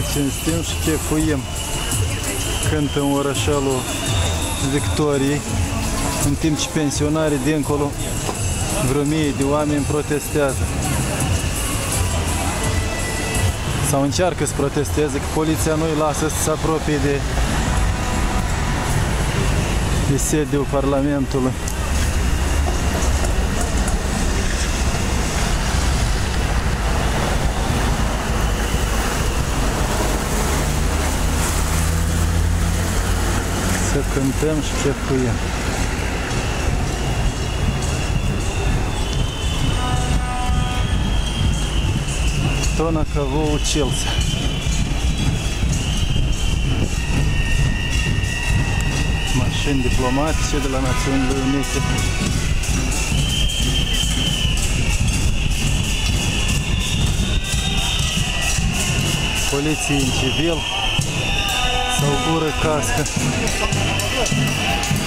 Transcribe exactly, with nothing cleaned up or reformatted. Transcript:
cinstim și chefuim cântă în orășelul Victoriei, în timp ce pensionarii dincolo, vreo mie de oameni protestează. Sau încearcă să protesteze, că poliția nu îi lasă să se apropie de, de sediul Parlamentului. Să cântăm și chefuim. Кто на кого учился. Mașini diplomatice de la Națiunile Unite. Poliție în civil sau gură cască.